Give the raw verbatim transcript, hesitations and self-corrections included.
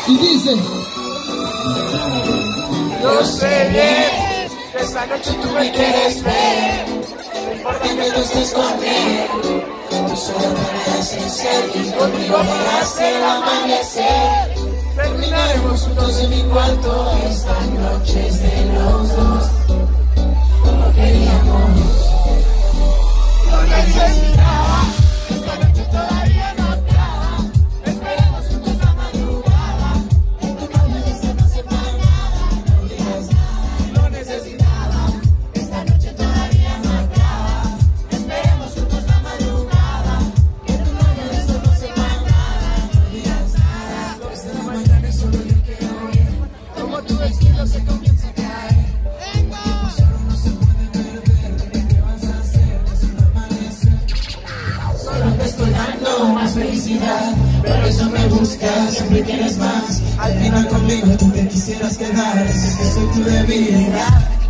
Y dice: yo sé bien que esta noche tú me quieres ver, no importa que tú estés conmigo, tú solo me haces ser y conmigo me hace el amanecer. Terminaremos juntos en mi cuarto, esta noche es de los dos, como queríamos. No necesitaba, esta noche todavía no acaba, esperemos juntos la madrugada, en tu cama de eso no se para nada, no digas nada, no necesitaba, esta noche todavía no acaba, esperemos juntos la madrugada, en tu cama de eso no se para nada, no digas nada, desde la mañana es solo yo que oye, como tu vestido se comienza a caer, el tiempo solo no se puede perder, ¿qué vas a hacer? Solo te estoy dando más felicidad, pero eso me buscas, siempre quieres más. Al final conmigo tú te quisieras quedar, si es que soy tu debilidad.